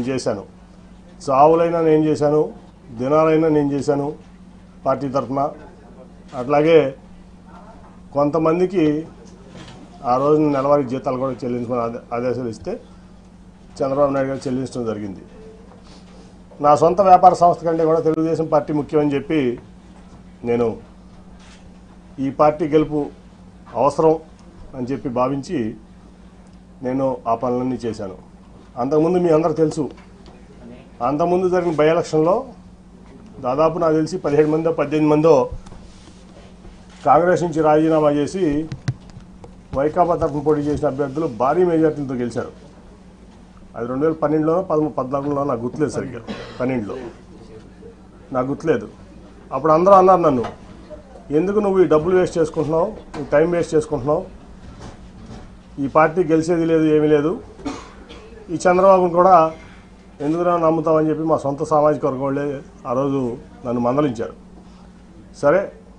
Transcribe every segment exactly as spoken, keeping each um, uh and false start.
నేను చేశాను, చావులైనా నేను చేశాను, దినాలైనా నేను చేశాను పార్టీ తరఫున. అట్లాగే కొంతమందికి ఆ రోజు నెలవారీ జీతాలు కూడా చెల్లించుకుని ఆదేశాలు ఇస్తే చంద్రబాబు నాయుడు గారు చెల్లించడం జరిగింది. నా సొంత వ్యాపార సంస్థ కంటే కూడా తెలుగుదేశం పార్టీ ముఖ్యమని చెప్పి నేను ఈ పార్టీ గెలుపు అవసరం అని చెప్పి భావించి నేను ఆ పనులన్నీ చేశాను. అంతకుముందు మీ అందరూ తెలుసు, అంతకుముందు జరిగిన బై ఎలక్షన్లో దాదాపు నాకు తెలిసి పదిహేడు మందో పద్దెనిమిది మందో కాంగ్రెస్ నుంచి రాజీనామా చేసి వైకాపా తరఫున పోటీ చేసిన అభ్యర్థులు భారీ మెజార్టీలతో గెలిచారు. అది రెండు వేల పన్నెండులోనో పదమూడు పద్నాలుగులో నాకు గుర్తులేదు, సరిగ్గా పన్నెండులో నాకు గుర్తులేదు. అప్పుడు అందరూ అన్నారు నన్ను, ఎందుకు నువ్వు ఈ డబ్బులు వేస్ట్ చేసుకుంటున్నావు, నువ్వు టైం వేస్ట్ చేసుకుంటున్నావు, ఈ పార్టీ గెలిచేది లేదు, ఏమీ లేదు, ఈ చంద్రబాబును కూడా ఎందుకురా నమ్ముతామని చెప్పి మా సొంత సామాజిక వర్గం వాళ్ళే ఆ రోజు నన్ను మందలించారు. సరే,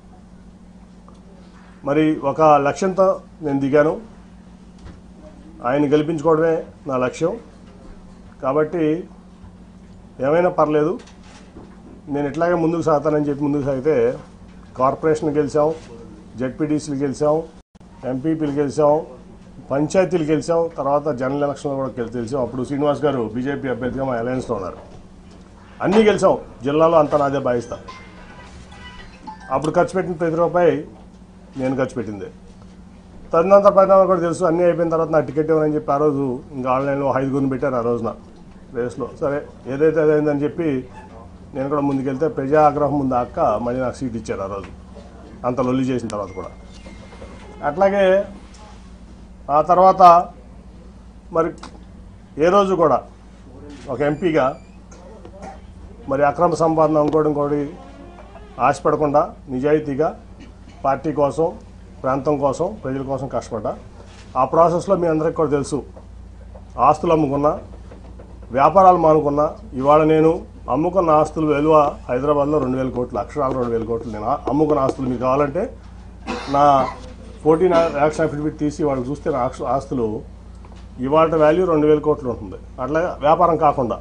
మరి ఒక లక్ష్యంతో నేను దిగాను, ఆయన గెలిపించుకోవడమే నా లక్ష్యం. కాబట్టి ఏమైనా పర్లేదు, నేను ఇట్లాగే ముందుకు సాగుతానని చెప్పి ముందుకు సాగితే కార్పొరేషన్ గెలిచాం, జెడ్పీటీసీలు గెలిచాం, ఎంపీపీలు గెలిచాం, పంచాయతీలు గెలిచాం, తర్వాత జనరల్ ఎలక్షన్లో కూడా గెలిచాం. అప్పుడు శ్రీనివాస్ గారు బీజేపీ అభ్యర్థిగా మా అలయన్స్లో ఉన్నారు. అన్నీ గెలిచాం, జిల్లాలో అంతా నాదే భావిస్తా. అప్పుడు ఖర్చు పెట్టిన ప్రతి రూపాయి నేను ఖర్చు పెట్టింది. తదనంతర పరిణామాలు కూడా తెలుసు. అన్నీ అయిపోయిన తర్వాత నాకు టికెట్ ఇవ్వనని చెప్పి ఆ రోజు ఇంకా ఆన్లైన్లో ఐదుగురిని పెట్టారు ఆ రోజున రేస్లో. సరే, ఏదైతే అదైందని చెప్పి నేను కూడా ముందుకెళ్తే ప్రజా ఆగ్రహం ముందు అక్క మళ్ళీ నాకు సీట్ ఇచ్చారు ఆ రోజు, అంత లొల్లి చేసిన తర్వాత కూడా. అట్లాగే ఆ తర్వాత మరి ఏ రోజు కూడా ఒక ఎంపీగా మరి అక్రమ సంపాదన ఇంకోటి ఇంకోటి ఆశపడకుండా నిజాయితీగా పార్టీ కోసం, ప్రాంతం కోసం, ప్రజల కోసం కష్టపడ్డా. ఆ ప్రాసెస్లో మీ అందరికీ కూడా తెలుసు, ఆస్తులు అమ్ముకున్నా, వ్యాపారాలు మానుకున్నా. ఇవాళ నేను అమ్ముకున్న ఆస్తులు విలువ హైదరాబాద్లో రెండు వేల కోట్లు, అక్షరాలు రెండు వేల కోట్లు. నేను అమ్ముకున్న ఆస్తులు మీకు కావాలంటే నా ఫోర్టీన్ యాక్షన్ అఫిడవిట్ తీసి వాళ్ళకి చూస్తే నా ఆస్తులు ఇవాళ వాల్యూ రెండు వేల కోట్లు ఉంటుంది. అట్లా వ్యాపారం కాకుండా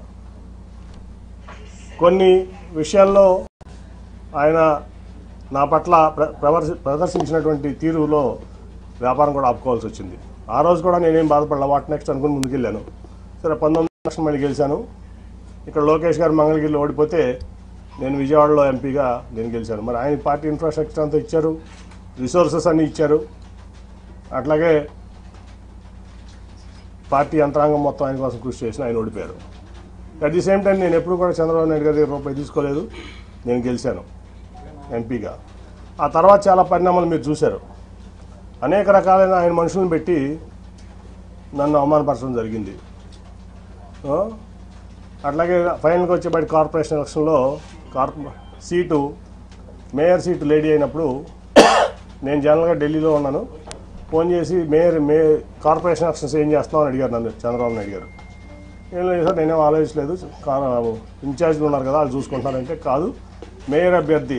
కొన్ని విషయాల్లో ఆయన నా పట్ల ప్రదర్శి ప్రదర్శించినటువంటి తీరులో వ్యాపారం కూడా ఆపుకోవాల్సి వచ్చింది. ఆ రోజు కూడా నేనేం బాధపడలా, వాట్ నెక్స్ట్ అనుకుని ముందుకెళ్ళాను. సరే, పంతొమ్మిది లక్షలు మళ్ళీ గెలిచాను. ఇక్కడ లోకేష్ గారు మంగళగిరిలో ఓడిపోతే నేను విజయవాడలో ఎంపీగా నేను గెలిచాను. మరి ఆయన పార్టీ ఇన్ఫ్రాస్ట్రక్చర్ అంతా ఇచ్చారు, రిసోర్సెస్ అన్నీ ఇచ్చారు. అట్లాగే పార్టీ యంత్రాంగం మొత్తం ఆయన కోసం కృషి చేసిన ఆయన ఓడిపోయారు. అట్ ది సేమ్ టైం నేను ఎప్పుడు కూడా చంద్రబాబు నాయుడు గారి దగ్గర రూపాయి తీసుకోలేదు, నేను గెలిచాను ఎంపీగా. ఆ తర్వాత చాలా పరిణామాలు మీరు చూశారు. అనేక రకాలైన ఆయన మనుషులను పెట్టి నన్ను అవమానపరచడం జరిగింది. అట్లాగే ఫైనల్గా వచ్చేబడి కార్పొరేషన్ ఎలక్షన్లో కార్పొ సీటు మేయర్ సీటు లేడీ అయినప్పుడు నేను జనరల్గా ఢిల్లీలో ఉన్నాను. ఫోన్ చేసి మేయర్ మే కార్పొరేషన్ ఎలక్షన్స్ ఏం చేస్తామని అడిగారు నన్ను చంద్రబాబు నాయుడు గారు. ఏం లేదు సార్, నేనేం ఆలోచించలేదు, ఇన్ఛార్జ్లు ఉన్నారు కదా వాళ్ళు చూసుకుంటారంటే, కాదు మేయర్ అభ్యర్థి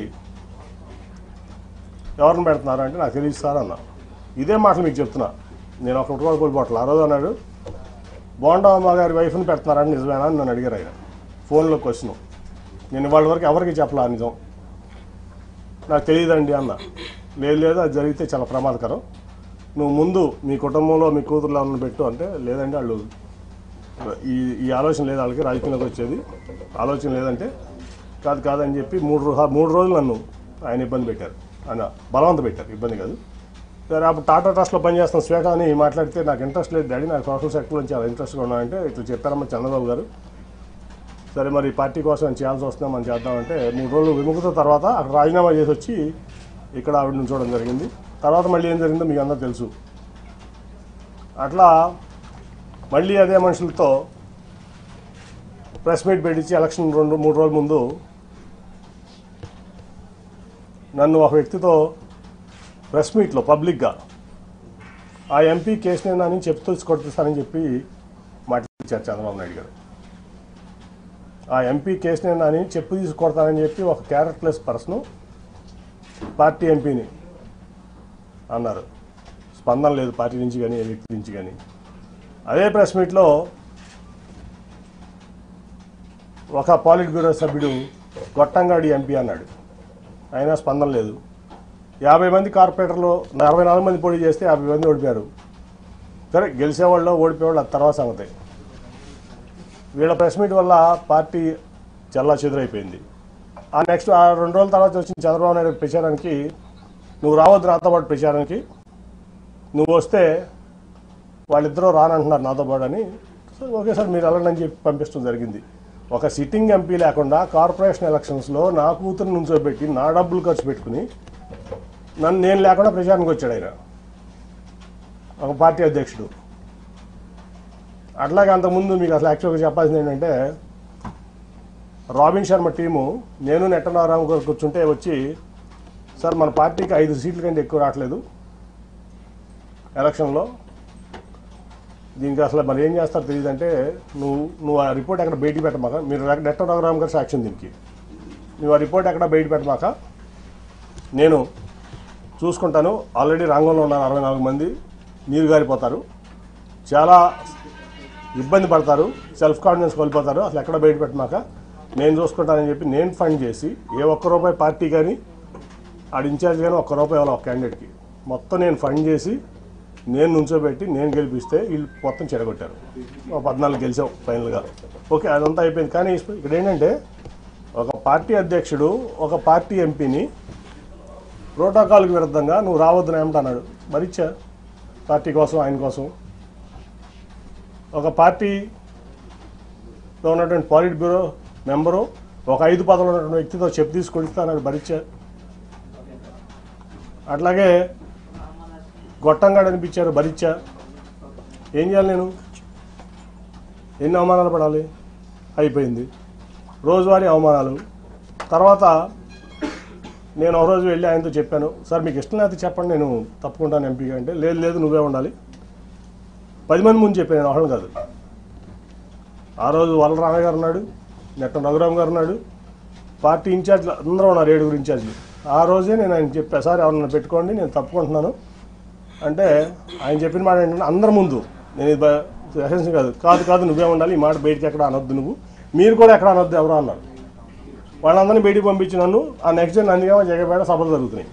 ఎవరిని పెడుతున్నారు అంటే నాకు తెలియదు సార్ అన్న. ఇదే మాటలు మీకు చెప్తున్నా, నేను ఒకటి కూడా కోల్పోవట్లేదు. ఆ రోజు అన్నాడు, బోండమ్మ గారి వైఫ్ని పెడుతున్నారని నిజమేనా అని నన్ను అడిగారు ఆయన ఫోన్లో క్వశ్చన్. నేను వాళ్ళ వరకు ఎవరికి చెప్పలా నిజం, నాకు తెలియదండి అన్న. లేదు లేదు, అది జరిగితే చాలా ప్రమాదకరం, నువ్వు ముందు మీ కుటుంబంలో మీ కూతురులో ఉన్న పెట్టు అంటే, లేదండి వాళ్ళు ఈ ఈ ఆలోచన లేదు, వాళ్ళకి రాజకీయంలోకి వచ్చేది ఆలోచన లేదంటే, కాదు కాదని చెప్పి మూడు మూడు రోజులు నన్ను ఆయన ఇబ్బంది పెట్టారు, ఆయన బలవంత పెట్టారు, ఇబ్బంది కాదు. సరే, అప్పుడు టాటా ట్రస్ట్లో పనిచేస్తున్న శ్వేత అని మాట్లాడితే నాకు ఇంట్రెస్ట్ లేదు డాడీ, నాకు సోషల్ సెక్టర్ నుంచి చాలా ఇంట్రెస్ట్గా ఉన్నానంటే ఇట్లా చెప్పారమ్మా చంద్రబాబు గారు. సరే, మరి పార్టీ కోసం నేను చేయాల్సి వస్తుందా మనం చేద్దామంటే మూడు రోజులు విముఖత తర్వాత అక్కడ రాజీనామా చేసి వచ్చి ఇక్కడ ఆవిడ నుంచోవడం జరిగింది. తర్వాత మళ్ళీ ఏం జరిగిందో మీకు అందరూ తెలుసు. అట్లా మళ్ళీ అదే మనుషులతో ప్రెస్ మీట్ పెట్టించి ఎలక్షన్ రెండు మూడు రోజుల ముందు నన్ను ఒక వ్యక్తితో ప్రెస్ మీట్లో పబ్లిక్గా ఆ ఎంపీ కేసునేనా అని చెప్తూ కొట్టిస్తానని చెప్పి మాట్లాడించారు చంద్రబాబు నాయుడు గారు. ఆ ఎంపీ కేసునేనా అని చెప్పు తీసి కొడతానని చెప్పి ఒక క్యారెక్టర్లెస్ పర్సన్ పార్టీ ఎంపీని అన్నారు. స్పందన లేదు పార్టీ నుంచి కానీ ఏ వ్యక్తి నుంచి కానీ. అదే ప్రెస్ మీట్లో ఒక పాలిట్ బ్యూరో సభ్యుడు గొట్టంగాడి ఎంపీ అన్నాడు, అయినా స్పందన లేదు. యాభై మంది కార్పొరేటర్లు అరవై నాలుగు మంది పోటీ చేస్తే యాభై మంది ఓడిపోయారు. సరే గెలిచేవాళ్ళు ఓడిపోయేవాళ్ళు అది తర్వాత సంగతి. వీళ్ళ ప్రెస్ మీట్ వల్ల పార్టీ చల్లా చెదురైపోయింది. ఆ నెక్స్ట్ ఆ రెండు రోజుల తర్వాత వచ్చిన చంద్రబాబు నాయుడు ప్రచారానికి నువ్వు రావద్దు నాతో పాటు ప్రచారానికి, నువ్వు వస్తే వాళ్ళిద్దరూ రానంటున్నారు నాతో పాటు అని. సో ఓకే సార్ మీరు వెళ్ళండి అని చెప్పి పంపించడం జరిగింది. ఒక సిట్టింగ్ ఎంపీ లేకుండా కార్పొరేషన్ ఎలక్షన్స్లో నా కూతురు నుంచోబెట్టి నా డబ్బులు ఖర్చు పెట్టుకుని నన్ను నేను లేకుండా ప్రచారానికి వచ్చాడు ఆయన, ఒక పార్టీ అధ్యక్షుడు. అట్లాగే అంతకుముందు మీకు అసలు యాక్చువల్గా చెప్పాల్సింది ఏంటంటే, రాబిన్ శర్మ టీము నేను నెట్టనారాయణ గారు కూర్చుంటే వచ్చి, సార్ మన పార్టీకి ఐదు సీట్ల కంటే ఎక్కువ రావట్లేదు ఎలక్షన్లో, దీనికి అసలు మరి ఏం చేస్తారో తెలియదు అంటే, నువ్వు నువ్వు ఆ రిపోర్ట్ ఎక్కడ బయటికి పెట్టమాక, మీరు నెట్టనారాయణ గారు సాక్ష్యం దీనికి, నువ్వు ఆ రిపోర్ట్ ఎక్కడ బయట పెట్టమాక, నేను చూసుకుంటాను. ఆల్రెడీ రంగంలో ఉన్నారు అరవై నాలుగు మంది, నీరు గారిపోతారు, చాలా ఇబ్బంది పడతారు, సెల్ఫ్ కాన్ఫిడెన్స్ కోల్పోతారు, అసలు ఎక్కడ బయట పెట్టమాక నేను చూసుకుంటానని చెప్పి నేను ఫండ్ చేసి, ఏ ఒక్క రూపాయి పార్టీ కానీ ఆడ ఇన్ఛార్జ్ కానీ ఒక్క రూపాయి ఇవ్వాలి ఒక క్యాండిడేట్కి, మొత్తం నేను ఫండ్ చేసి నేను నుంచోబెట్టి నేను గెలిపిస్తే వీళ్ళు మొత్తం చెడగొట్టారు. ఒక పద్నాలుగు గెలిచాం ఫైనల్గా. ఓకే అదంతా అయిపోయింది. కానీ ఇక్కడ ఏంటంటే, ఒక పార్టీ అధ్యక్షుడు ఒక పార్టీ ఎంపీని ప్రోటోకాల్కి విరుద్ధంగా నువ్వు రావద్దని ఏమంటున్నాడు, మరిచ్చా పార్టీ కోసం ఆయన కోసం. ఒక పార్టీలో ఉన్నటువంటి పాలిట్ బ్యూరో మెంబరు ఒక ఐదు పదవులు ఉన్నటువంటి వ్యక్తితో చెప్పు తీసుకొడిస్తా అన్నాడు, భరించా. అట్లాగే గొట్టంగా అనిపించారు, భరించా. ఏం చేయాలి నేను, ఎన్ని అవమానాలు పడాలి, అయిపోయింది రోజువారీ అవమానాలు. తర్వాత నేను ఒక రోజు వెళ్ళి ఆయనతో చెప్పాను, సార్ మీకు ఇష్టం లేకపోతే చెప్పండి నేను తప్పుకుంటాను ఎంపీగా అంటే, లేదు లేదు నువ్వే ఉండాలి. పది మంది ముందు చెప్పాను, నేను ఒకళ్ళు కాదు. ఆ రోజు వల్ల రామయ్య గారు ఉన్నాడు, నెట్ట రఘురామ్ గారు ఉన్నాడు, పార్టీ ఇన్ఛార్జ్లు అందరూ ఉన్నారు, ఏడుగురు ఇన్ఛార్జ్లు. ఆ రోజే నేను ఆయన చెప్పా, సార్ ఎవరన్నా పెట్టుకోండి నేను తప్పుకుంటున్నాను అంటే, ఆయన చెప్పిన మాట ఏంటంటే, అందరి ముందు నేను ఎసెన్స్ కాదు కాదు కాదు నువ్వే ఉండాలి, ఈ మాట బయటికి ఎక్కడ అనొద్దు, నువ్వు మీరు కూడా ఎక్కడ అనొద్దు ఎవరో అన్నారు. వాళ్ళందరినీ బయటికి పంపించి నన్ను ఆ నెక్స్ట్ డే నందిగామ జగపేట సభలు జరుగుతున్నాయి.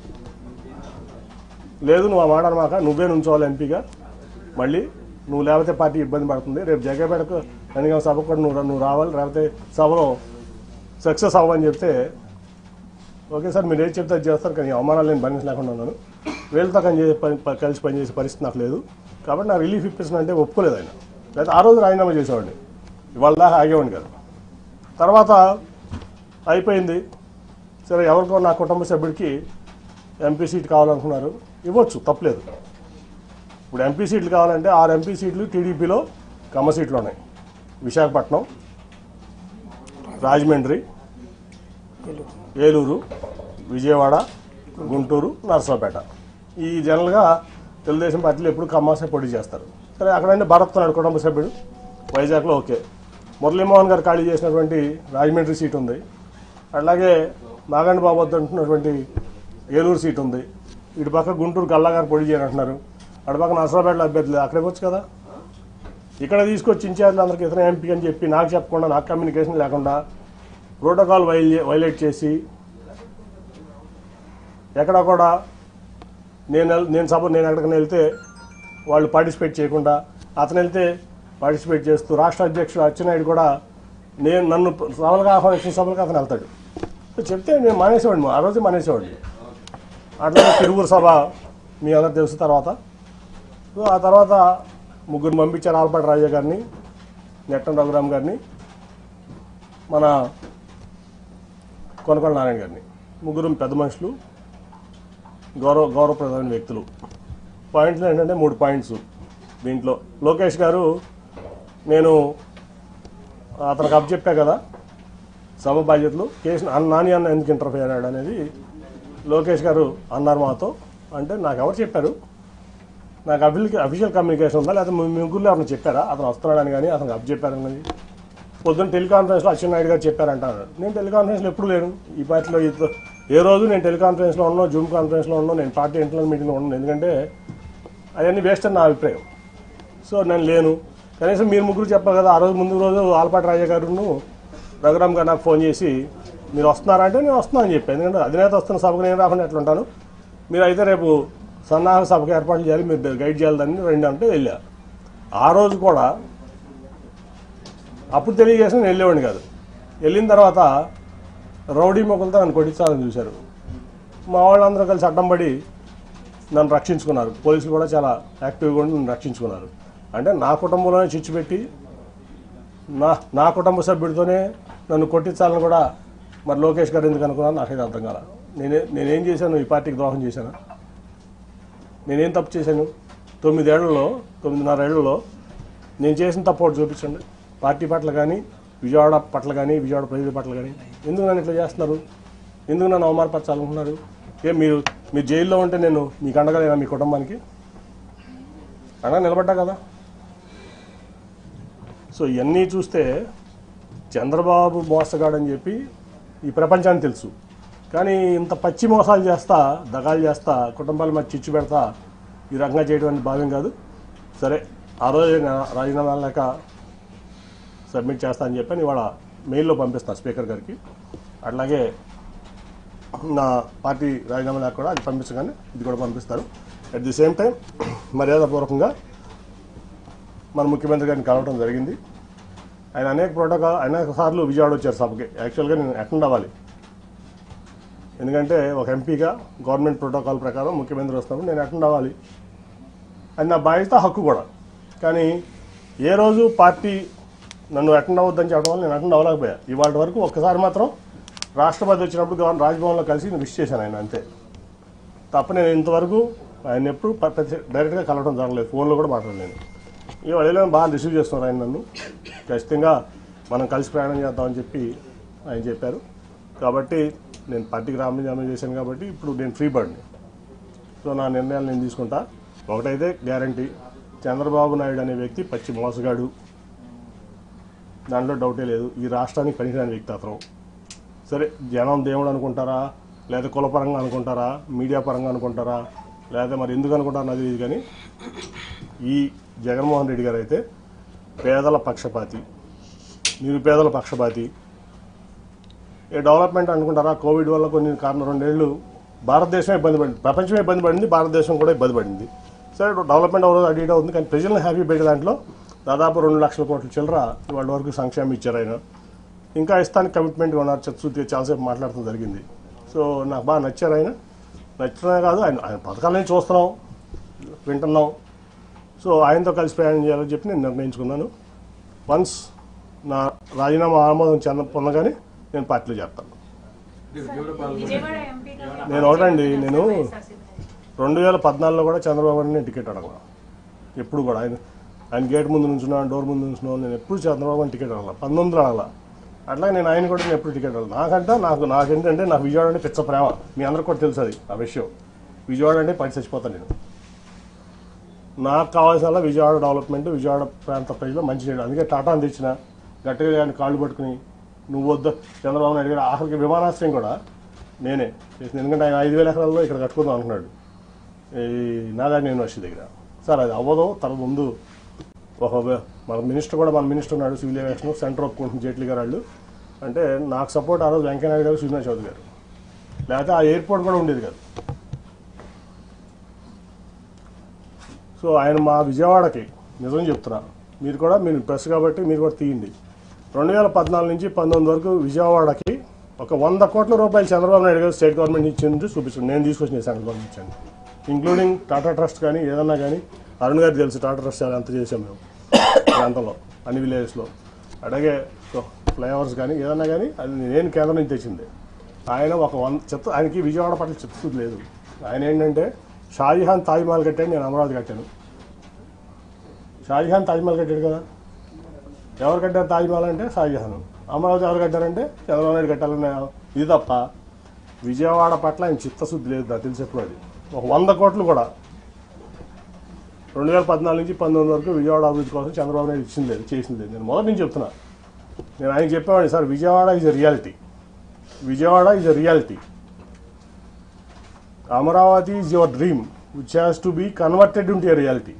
లేదు నువ్వు ఆ మాట అనమాక, నువ్వే నుంచోవాలి ఎంపీగా, మళ్ళీ నువ్వు లేకపోతే పార్టీ ఇబ్బంది పడుతుంది, రేపు జగపేటకు నందిగామ సభకు కూడా నువ్వు నువ్వు రావాలి, లేకపోతే సభలో సక్సెస్ అవ్వని చెప్తే, ఓకే సార్ మీరు ఏది చెప్తే అది చేస్తారు, కానీ అవమానాలు నేను భరించలేకుండా ఉన్నాను, వీళ్ళతో కానీ పని కలిసి పనిచేసే పరిస్థితి నాకు లేదు, కాబట్టి నా రిలీఫ్ ఇప్పిస్తున్నా అంటే ఒప్పుకోలేదు ఆయన. లేకపోతే ఆ రోజు రాజీనామా చేసేవాడిని, ఇవాళ దాకా ఆగేవాడిని కాదు. తర్వాత అయిపోయింది, సరే ఎవరికో నా కుటుంబ సభ్యుడికి ఎంపీ సీట్ కావాలనుకున్నారు, ఇవ్వచ్చు తప్పలేదు. ఇప్పుడు ఎంపీ సీట్లు కావాలంటే ఆరు ఎంపీ సీట్లు టీడీపీలో కమ్మ సీట్లు ఉన్నాయి, విశాఖపట్నం, రాజమండ్రి, ఏలూరు, విజయవాడ, గుంటూరు, నర్సరావుపేట. ఈ జనరల్గా తెలుగుదేశం పార్టీలు ఎప్పుడు కమ్మాసే పోటీ చేస్తారు. సరే అక్కడంటే భరత్ నాడు కుటుంబ సభ్యుడు వైజాగ్లో ఓకే. మురళీమోహన్ గారు ఖాళీ చేసినటువంటి రాజమండ్రి సీట్ ఉంది, అట్లాగే నాగండి బాబు వద్ద ఉంటున్నటువంటి ఏలూరు సీట్ ఉంది, ఇటు పక్క గుంటూరు గల్లా గారు పోటీ చేయాలంటున్నారు, అటు పక్క నర్సరావుపేటలో అభ్యర్థులు అక్కడికి వచ్చు కదా. ఇక్కడ తీసుకొచ్చి ఇన్ఛార్జ్లు అందరికీ ఇతర ఎంపీ అని చెప్పి నాకు చెప్పకుండా, నాకు కమ్యూనికేషన్ లేకుండా ప్రోటోకాల్ వైలే వైలేట్ చేసి ఎక్కడ కూడా నేను నేను సభ నేను ఎక్కడికైనా వెళ్తే వాళ్ళు పార్టిసిపేట్ చేయకుండా, అతను వెళ్తే పార్టిసిపేట్ చేస్తూ, రాష్ట్ర అధ్యక్షుడు అచ్చెన్నాయుడు కూడా నేను నన్ను సభలుగా ఆహ్వానించిన సభలకు అతను వెళ్తాడు. చెప్తే నేను మానేసేవాడిని, ఆ రోజు మానేసేవాడిని. అట్లాగే తిరువురు సభ మీ అందరూ తెలుసు. తర్వాత సో ఆ తర్వాత ముగ్గురు పంపించారు, ఆల్పాటి రాజా గారిని, నెట్టం రఘురామ్ గారిని, మన కొనకొండ నారాయణ గారిని. ముగ్గురు పెద్ద మనుషులు, గౌరవ గౌరవప్రదమైన వ్యక్తులు. పాయింట్లు ఏంటంటే మూడు పాయింట్స్ దీంట్లో. లోకేష్ గారు, నేను అతనికి అప్పచెప్పా కదా సభ బాధ్యతలు, కేసు నాని అన్న ఎందుకు ఇంటర్ఫియర్ అయ్యాడు అనేది లోకేష్ గారు అన్నారు మాతో. అంటే నాకు ఎవరు చెప్పారు, నాకు అఫిషియల్ అఫీషియల్ కమ్యూనికేషన్ ఉందా, లేకపోతే మీ ముగ్గురులో ఎవరైనా చెప్పారా అతను వస్తున్నాడని, కానీ అతనికి అప్పచెప్పారన్నది. పొద్దున్న టెలికాన్ఫరెన్స్లో అచ్చెన్నాయుడు గారు చెప్పారంటారు. నేను టెలికాన్ఫరెన్స్లో ఎప్పుడు లేను ఈ పార్టీలో, ఏ రోజు నేను టెలికాన్ఫరెన్స్లో ఉన్నాను, జూమ్ కాన్ఫరెన్స్లో ఉన్నాను, నేను పార్టీ ఇంటర్నల్ మీటింగ్లో ఉన్నాను, ఎందుకంటే అవన్నీ వేస్ట్ అని నా అభిప్రాయం. సో నేను లేను. కనీసం మీరు ముగ్గురు చెప్పారు కదా, ఆ రోజు ముందు రోజు ఆల్పాటి రాజా గారును రఘురామ్ గారు నాకు ఫోన్ చేసి మీరు వస్తున్నారా అంటే నేను వస్తున్నా అని చెప్పాను. ఎందుకంటే అధినేత వస్తున్న సభకు నేను రాకుండా ఎట్లుంటాను, మీరు అయితే రేపు సన్నాహక సభకు ఏర్పాట్లు చేయాలి, మీరు గైడ్ చేయాలి దాన్ని రెండు అంటే వెళ్ళా. ఆ రోజు కూడా అప్పుడు తెలియజేసిన నేను వెళ్ళేవాడిని కాదు. వెళ్ళిన తర్వాత రౌడీ మొక్కలతో నన్ను కొట్టించాలని చూశారు. మా వాళ్ళందరూ కలిసి అడ్డం పడి నన్ను రక్షించుకున్నారు. పోలీసులు కూడా చాలా యాక్టివ్గా ఉండి నన్ను రక్షించుకున్నారు. అంటే నా కుటుంబంలోనే చిచ్చు పెట్టి నా నా కుటుంబ సభ్యుడితోనే నన్ను కొట్టించాలని కూడా మరి లోకేష్ గారు ఎందుకు అనుకున్నాను నాకైతే అర్థం కాల. నేనే నేనేం చేశాను, ఈ పార్టీకి ద్రోహం చేశాను? నేనేం తప్పు చేశాను? తొమ్మిదేళ్లలో తొమ్మిదిన్నర ఏళ్లలో నేను చేసిన తప్పు ఒకటి చూపించండి. పార్టీ పట్ల కానీ, విజయవాడ పట్ల కానీ, విజయవాడ ప్రజల పట్ల కానీ. ఎందుకు నన్ను ఇట్లా చేస్తున్నారు? ఎందుకు నన్ను అవమానపరచాలనుకుంటున్నారు? ఏ మీరు మీరు జైల్లో ఉంటే నేను మీకు అండగలేనా? మీ కుటుంబానికి అండగా నిలబడ్డా కదా. సో ఇవన్నీ చూస్తే చంద్రబాబు మోసగాడని చెప్పి ఈ ప్రపంచానికి తెలుసు. కానీ ఇంత పచ్చి మోసాలు చేస్తా, దగాలు చేస్తా, కుటుంబాల మధ్య చిచ్చు పెడతా ఈ రకంగా చేయడం అనేది భావ్యం కాదు. సరే, ఆ రోజు రాజీనామా లేక సబ్మిట్ చేస్తా అని చెప్పి ఇవాళ మెయిల్లో పంపిస్తాను స్పీకర్ గారికి. అట్లాగే నా పార్టీ రాజీనామా లేక కూడా అది పంపించగానే ఇది కూడా పంపిస్తారు. అట్ ది సేమ్ టైం మర్యాదపూర్వకంగా మన ముఖ్యమంత్రి గారిని కలవడం జరిగింది. ఆయన అనేక ప్రోటోకాల్ అనేక సార్లు విజయవాడ వచ్చారు సభకి. యాక్చువల్గా నేను అటెండ్ అవ్వాలి, ఎందుకంటే ఒక ఎంపీగా గవర్నమెంట్ ప్రోటోకాల్ ప్రకారం ముఖ్యమంత్రి వస్తున్నప్పుడు నేను అటెండ్ అవ్వాలి. అది నా బాధ్యత, హక్కు కూడా. కానీ ఏ రోజు పార్టీ నన్ను అటెండ్ అవ్వద్దని చెప్పడం వల్ల నేను అటెండ్ అవ్వలేకపోయా. ఇవాళ వరకు ఒక్కసారి మాత్రం రాష్ట్రపతి వచ్చినప్పుడు గవర్నర్ రాజ్భవన్లో కలిసి నేను విష్ చేశాను ఆయన, అంతే తప్ప నేను ఇంతవరకు ఆయన ఎప్పుడు డైరెక్ట్గా కలవడం జరగలేదు, ఫోన్లో కూడా మాట్లాడలేదు. ఇవాళ వెళ్ళాను, బాగా రిసీవ్ చేస్తున్నారు ఆయన నన్ను. ఖచ్చితంగా మనం కలిసి ప్రయాణం చేద్దామని చెప్పి ఆయన చెప్పారు. కాబట్టి నేను పార్టీకి రాజీనామా చేశాను కాబట్టి ఇప్పుడు నేను ఫ్రీ బర్డ్ని. సో నా నిర్ణయాలు నేను తీసుకుంటా. ఒకటైతే గ్యారంటీ, చంద్రబాబు నాయుడు అనే వ్యక్తి పచ్చి మోసగాడు, దాంట్లో డౌటే లేదు. ఈ రాష్ట్రానికి పనికిరాని వ్యక్తి అతను. సరే, జనం దేవుడు అనుకుంటారా, లేదా కులపరంగా అనుకుంటారా, మీడియా పరంగా అనుకుంటారా, లేదా మరి ఎందుకు అనుకుంటారా అది ఇది. కానీ ఈ జగన్మోహన్ రెడ్డి గారు అయితే పేదల పక్షపాతి, నిరుపేదల పక్షపాతి. ఏ డెవలప్మెంట్ అనుకుంటారా? కోవిడ్ వల్ల కొన్ని కారణం రెండేళ్లు భారతదేశం ఇబ్బంది పడింది, ప్రపంచమే ఇబ్బంది పడింది, భారతదేశం కూడా ఇబ్బంది పడింది. సరే, డెవలప్మెంట్ అవ్వదు, అటు ఇటు అవుతుంది. కానీ ప్రజలను హ్యాపీ పెట్టే దాంట్లో దాదాపు రెండు లక్షల కోట్ల చిల్లర వాళ్ళ వరకు సంక్షేమం ఇచ్చారు ఆయన. ఇంకా ఇస్తానికి కమిట్మెంట్గా ఉన్నారు. చచ్చుతీ చాలాసేపు మాట్లాడటం జరిగింది. సో నాకు బాగా నచ్చారు ఆయన. నచ్చడమే కాదు, ఆయన ఆయన పథకాలని చూస్తున్నాం, వింటున్నాం. సో ఆయనతో కలిసి ప్రయాణం చేయాలని చెప్పి నేను నిర్ణయించుకున్నాను. వన్స్ నా రాజీనామా ఆమోదం చెంద పొందగానే నేను పార్టీలో చేస్తాను. నేను ఒకటండి, నేను రెండు వేల పద్నాలుగులో కూడా చంద్రబాబు నేను టికెట్ అడగల. ఎప్పుడు కూడా ఆయన ఆయన గేట్ ముందు నుంచున్నాను, డోర్ ముందు నుంచున్నాను. నేను ఎప్పుడు చంద్రబాబు అని టికెట్ అడగల, పంతొమ్మిదిలో అడగల. అట్లాగే నేను ఆయన కూడా నేను ఎప్పుడు టికెట్ అడగల. నాకంటే నాకు నాకేంటంటే నాకు విజయవాడ అంటే పిచ్చ ప్రేమ. మీ అందరికి కూడా తెలుసు అది, ఆ విషయం. విజయవాడ అంటే పడి చచ్చిపోతాను నేను. నాకు కావాల్సిన విజయవాడ డెవలప్మెంట్, విజయవాడ ప్రాంత ప్రజలు మంచి చేయడం. అందుకే టాటాను తెచ్చిన, గట్టిగా ఆయన కాళ్ళు పట్టుకుని నువ్వు వద్దు చంద్రబాబు నాయుడు గారు. ఆఖరికి విమానాశ్రయం కూడా నేనే చేసిన, ఎందుకంటే ఆయన ఐదు వేల ఎకరాల్లో ఇక్కడ కట్టుకుందాం అనుకున్నాడు ఈ నాగార్జున యూనివర్సిటీ దగ్గర. సార్ అది అవ్వదు, తన ముందు ఒక మన మినిస్టర్ కూడా మన మినిస్టర్ ఉన్నాడు సివిల్ ఏవియేషన్, సెంటర్ ఒప్పుకుంటుంది జైట్లీ గారు వాళ్ళు. అంటే నాకు సపోర్ట్ ఆ రోజు వెంకయ్యనాయుడు గారు, సుజనా చౌదరి గారు. లేకపోతే ఆ ఎయిర్పోర్ట్ కూడా ఉండేది కాదు. సో ఆయన మా విజయవాడకి నిజం చెప్తున్నా, మీరు కూడా మీరు ప్రెస్ కాబట్టి మీరు కూడా తీయండి. రెండు వేల పద్నాలుగు నుంచి పంతొమ్మిది వరకు విజయవాడకి ఒక వంద కోట్ల రూపాయలు చంద్రబాబు నాయుడు గారు స్టేట్ గవర్నమెంట్ ఇచ్చింది చూపించండి. నేను తీసుకొచ్చిన సెంట్రల్ గవర్నమెంట్ ఇచ్చాను, ఇంక్లూడింగ్ టాటా ట్రస్ట్ కానీ ఏదన్నా కానీ. అరుణ్ గారికి తెలుసు టాటా ట్రస్ట్ ఎంత చేసాం మేము ప్రాంతంలో, అన్ని విలేజెస్లో. అలాగే ఫ్లైఓవర్స్ కానీ ఏదన్నా కానీ అది నేను కేంద్రం నుంచి తెచ్చింది. ఆయన ఒక వంద చెత్త, ఆయనకి విజయవాడ పట్ల చిత్తశుద్ధి లేదు. ఆయన ఏంటంటే షాజహాన్ తాజ్మహల్ కట్టాడు, నేను అమరావతి కట్టాను. షాజహాన్ తాజ్మహల్ కట్టాడు కదా, ఎవరు కట్టారు తాజ్మహల్ అంటే షాజహాన్. అమరావతి ఎవరు కట్టారంటే చంద్రబాబు నాయుడు కట్టాలన్న ఇది తప్ప విజయవాడ పట్ల ఆయన చిత్తశుద్ధి లేదు, నాకు తెలిసేప్పుడు. అది ఒక వంద కోట్లు కూడా రెండు వేల పద్నాలుగు నుంచి పంతొమ్మిది వరకు విజయవాడ అభివృద్ధి కోసం చంద్రబాబు నాయుడు ఇచ్చింది లేదు, చేసింది లేదు. నేను మొదటి నుంచి చెప్తున్నా, నేను ఆయనకి చెప్పేవాడిని, sir Vijayawada is a reality, Vijayawada is a reality. Amaravati is your dream which has to be converted into a reality.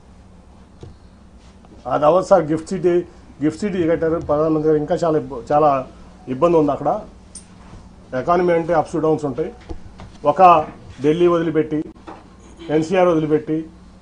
అది అవ్వదు sir. GIFT city GIFT city కట్టారు ప్రధానమంత్రి గారు, ఇంకా చాలా చాలా ఇబ్బంది ఉంది అక్కడ. ఎకానమీ అంటే అప్స్ డౌన్స్ ఉంటాయి. ఒక ఢిల్లీ వదిలిపెట్టి, ఎన్సీఆర్ వదిలిపెట్టి,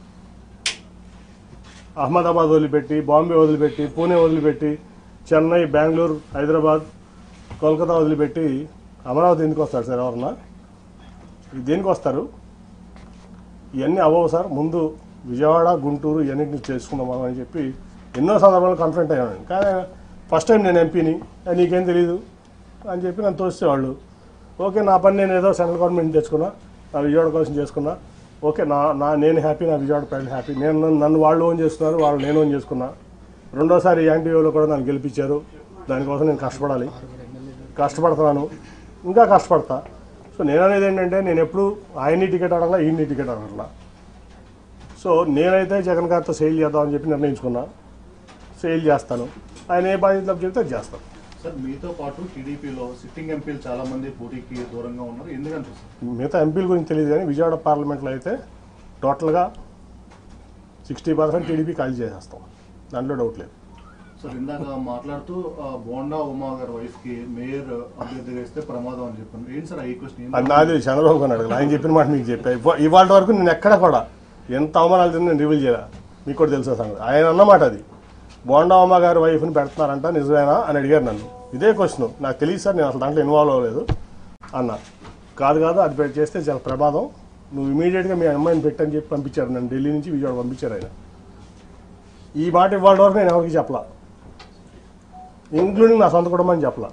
అహ్మదాబాద్ వదిలిపెట్టి, బాంబే వదిలిపెట్టి, పూణే వదిలిపెట్టి, చెన్నై, బెంగళూరు, హైదరాబాద్, కోల్కతా వదిలిపెట్టి అమరావతి ఎందుకు వస్తారు సార్? ఎవరన్నా దేనికి వస్తారు? ఇవన్నీ అవ్వవు సార్. ముందు విజయవాడ, గుంటూరు ఇవన్నింటిని చేసుకుందాం అని చెప్పి ఎన్నో సందర్భాలు కన్ఫరెంట్ అయ్యాను. కానీ ఫస్ట్ టైం నేను ఎంపీని, నీకేం తెలీదు అని చెప్పి నన్ను తోసేవాళ్ళు. ఓకే, నా పని నేను ఏదో సెంట్రల్ గవర్నమెంట్ తెచ్చుకున్నా, నా విజయవాడ కోసం చేసుకున్నా. ఓకే, నా నా నేను హ్యాపీ, నా విజయవాడ ప్రజలు హ్యాపీ. నేను నన్ను వాళ్ళు ఓన్ చేసుకున్నారు, వాళ్ళు నేను ఓన్ చేసుకున్నా. రెండోసారి యాంటీవేలో కూడా నన్ను గెలిపించారు. దానికోసం నేను కష్టపడాలి, కష్టపడుతున్నాను, ఇంకా కష్టపడతా. సో నేను అనేది ఏంటంటే, నేను ఎప్పుడు ఆయన్ని టికెట్ అడగలా, ఈయన్ని టికెట్ అడగలా. సో నేనైతే జగన్ గారితో సేల్ చేద్దామని చెప్పి నిర్ణయించుకున్నా. సేల్ చేస్తాను, ఆయన ఏ బాధ్యతలు చెప్తే అది చేస్తాను. సార్, మీతో పాటు టీడీపీలో సిట్టింగ్ ఎంపీలు చాలా మంది పోటీకి దూరంగా ఉన్నారు, ఎందుకంటే మిగతా ఎంపీల గురించి తెలియదు కానీ విజయవాడ పార్లమెంట్లో అయితే టోటల్గా సిక్స్టీ పర్సెంట్ టీడీపీ ఖాళీ చేసేస్తాం, దాంట్లో డౌట్ లేదు. సార్, ఇందాక మాట్లాడుతూ బోండా ఉమా గారి వైఫ్కి మేయర్ అభ్యర్థిగా ఇస్తే ప్రమాదం అని చెప్పాను. ఏంటి సార్ ఈ క్వశ్చన్? అది నాది చంద్రబాబు గారు అడగదు, ఆయన చెప్పిన మాట మీకు చెప్పా. ఇవాళ వరకు నేను ఎక్కడ కూడా ఎంత అవమానాలు తిన్నా నేను రివీల్ చేయాలి, మీకు కూడా తెలుసా సంగతి. ఆయన అన్నమాట అది, బోండా ఉమా గారి వైఫ్ని పెడుతున్నారంట, నిజమేనా అని అడిగారు నన్ను. ఇదే క్వశ్చన్, నాకు తెలియదు సార్, నేను అసలు దాంట్లో ఇన్వాల్వ్ అవ్వలేదు అన్న. కాదు కాదు, అది పెట్టి చేస్తే చాలా ప్రమాదం, నువ్వు ఇమీడియట్గా మీ అమ్మాయిని పెట్టని చెప్పి పంపించారు. నన్ను ఢిల్లీ నుంచి విజయవాడ పంపించారు ఆయన. ఈ మాట ఇవాళ వరకు నేను ఎవరికి చెప్పలా, ఇంక్లూడింగ్ నా సొంత కుటుంబాన్ని చెప్పలా.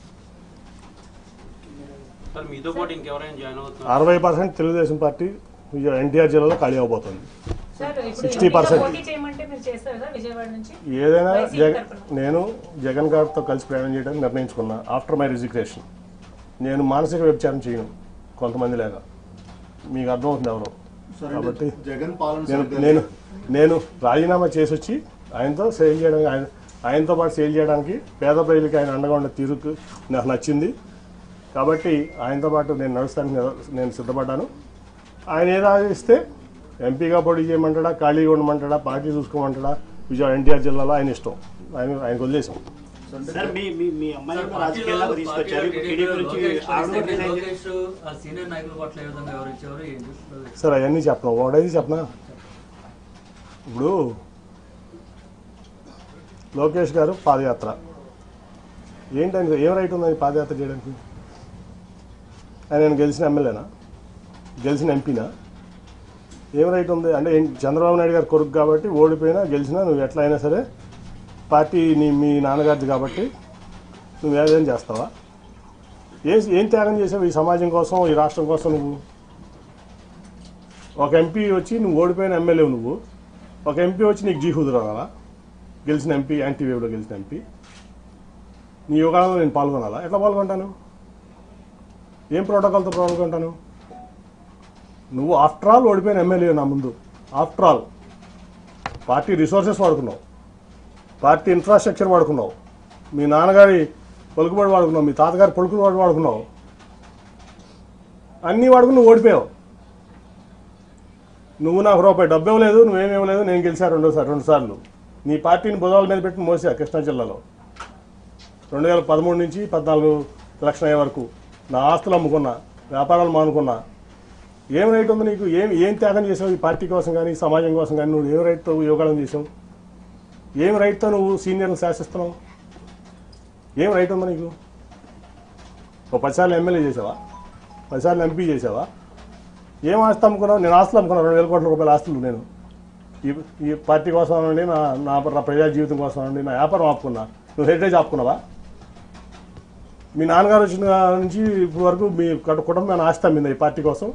అరవై పర్సెంట్ తెలుగుదేశం పార్టీ ఎన్టీఆర్ జిల్లాలో ఖాళీ అవబోతుంది. సిక్స్టీ పర్సెంట్ ఏదైనా నేను జగన్ గారితో కలిసి ప్రయాణం చేయడానికి నిర్ణయించుకున్నా. ఆఫ్టర్ మై రిజిగ్నేషన్ నేను మానసిక వ్యభిచారం చేయను కొంతమంది లేక, మీకు అర్థమవుతుంది ఎవరో. కాబట్టి నేను నేను నేను రాజీనామా చేసి వచ్చి ఆయనతో సేల్ చేయడానికి, ఆయన ఆయనతో పాటు సేల్ చేయడానికి పేద ప్రజలకి ఆయన అండగా ఉన్న తీరుకు నాకు నచ్చింది. కాబట్టి ఆయనతో పాటు నేను నడుస్తానికి నేను సిద్ధపడ్డాను. ఆయన ఏదో ఇస్తే ఎంపీగా పోటీ చేయమంటాడా, ఖాళీగా ఉండమంటాడా, పార్టీ చూసుకోమంటాడా, విజయవాడ ఎన్టీఆర్ జిల్లాలో ఆయన ఇష్టం, ఆయన ఆయనకు వదిలేసాం. సార్ అవన్నీ చెప్పనా, ఒకటైతే చెప్పనా. ఇప్పుడు లోకేష్ గారు పాదయాత్ర ఏంటని, ఏం రైట్ ఉందని పాదయాత్ర చేయడానికి? ఆయన గెలిచిన ఎమ్మెల్యేనా, గెలిచిన ఎంపీనా? ఏం రైట్ ఉంది అంటే? చంద్రబాబు నాయుడు గారు కొడుకు కాబట్టి ఓడిపోయినా గెలిచినా నువ్వు ఎట్లా అయినా సరే పార్టీ నీ మీ నాన్నగారిది కాబట్టి నువ్వు ఏదైనా చేస్తావా? ఏ ఏం త్యాగం చేసావు ఈ సమాజం కోసం, ఈ రాష్ట్రం కోసం? నువ్వు ఒక ఎంపీ వచ్చి నువ్వు ఓడిపోయిన ఎమ్మెల్యే, నువ్వు ఒక ఎంపీ వచ్చి నీకు జీహుదురు అనాలా? గెలిచిన ఎంపీ, యాంటీ వేవ్లో గెలిచిన ఎంపీ నీ యోగాలో నేను పాల్గొనాలా? ఎట్లా పాల్గొంటాను? ఏం ప్రోటోకాల్తో పాల్గొంటాను? నువ్వు ఆఫ్టర్ ఆల్ ఓడిపోయిన ఎమ్మెల్యే నా ముందు. ఆఫ్టర్ ఆల్ పార్టీ రిసోర్సెస్ వాడుకున్నావు, పార్టీ ఇన్ఫ్రాస్ట్రక్చర్ వాడుకున్నావు, మీ నాన్నగారి పలుకుబడి వాడుకున్నావు, మీ తాతగారి పలుకుబడి వాడుకున్నావు, అన్నీ వాడుకుని నువ్వు ఓడిపోయావు. నువ్వు నాకు రూపాయి డబ్బు ఇవ్వలేదు, నువ్వేమి ఇవ్వలేదు, నేను గెలిచా రెండోసారి రెండు సార్లు. నీ పార్టీని బుధాల మీద పెట్టి మోసా కృష్ణా జిల్లాలో రెండు వేల పదమూడు నుంచి పద్నాలుగు ఎలక్షన్ అయ్యే వరకు నా ఆస్తులు అమ్ముకున్నా, వ్యాపారాలు మానుకున్నా. ఏం రైట్ ఉంది నీకు? ఏం ఏం త్యాగం చేసావు ఈ పార్టీ కోసం కానీ, సమాజం కోసం కానీ? నువ్వు ఏం రైట్తో యోగాలను చేసావు? ఏం రైట్తో నువ్వు సీనియర్ని శాసిస్తున్నావు? ఏం రైట్ ఉందా నీకు? ఒక పదిసార్లు ఎమ్మెల్యే చేసావా? పదిసార్లు ఎంపీ చేసావా? ఏం ఆస్తి అమ్ముకున్నావు? నేను ఆస్తులు అమ్ముకున్నాను, రెండు వేల కోట్ల రూపాయల ఆస్తులు. నేను ఈ ఈ పార్టీ కోసం అనండి, నా నా ప్రజా జీవితం కోసం అనండి, నా వ్యాపారం ఆపుకున్నా. నువ్వు హెరిటేజ్ ఆపుకున్నావా? మీ నాన్నగారు వచ్చిన నుంచి ఇప్పుడు వరకు మీ కుటుంబాన్ని ఆస్తి అమ్మిందా ఈ పార్టీ కోసం?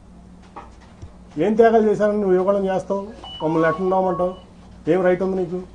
ఏం త్యాగాలు చేశారని నువ్వు ఇవ్వడం చేస్తావు? మమ్మల్ని ఎట్లా ఉండమంటావు? ఏం రైట్ ఉంది నీకు?